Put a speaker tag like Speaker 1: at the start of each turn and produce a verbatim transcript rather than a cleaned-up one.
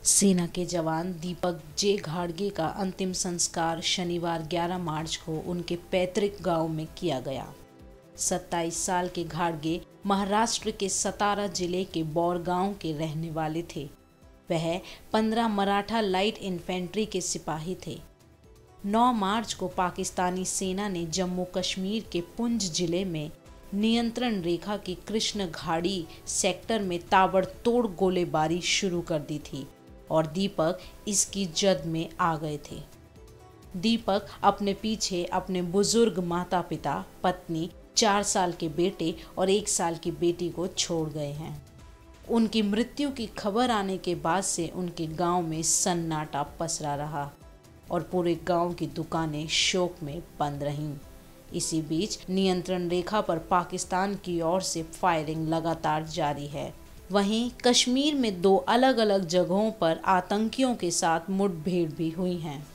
Speaker 1: सेना के जवान दीपक जे घाड़गे का अंतिम संस्कार शनिवार ग्यारह मार्च को उनके पैतृक गांव में किया गया। सत्ताईस साल के घाड़गे महाराष्ट्र के सतारा जिले के बौर गांव के रहने वाले थे। वह पंद्रह मराठा लाइट इन्फेंट्री के सिपाही थे। नौ मार्च को पाकिस्तानी सेना ने जम्मू कश्मीर के पुंछ जिले में नियंत्रण रेखा की कृष्ण घाड़ी सेक्टर में ताबड़तोड़ गोलीबारी शुरू कर दी थी और दीपक इसकी जद में आ गए थे। दीपक अपने पीछे अपने बुजुर्ग माता पिता, पत्नी, चार साल के बेटे और एक साल की बेटी को छोड़ गए हैं। उनकी मृत्यु की खबर आने के बाद से उनके गांव में सन्नाटा पसरा रहा और पूरे गांव की दुकानें शोक में बंद रहीं। इसी बीच नियंत्रण रेखा पर पाकिस्तान की ओर से फायरिंग लगातार जारी है। वहीं कश्मीर में दो अलग अलग जगहों पर आतंकियों के साथ मुठभेड़ भी हुई हैं।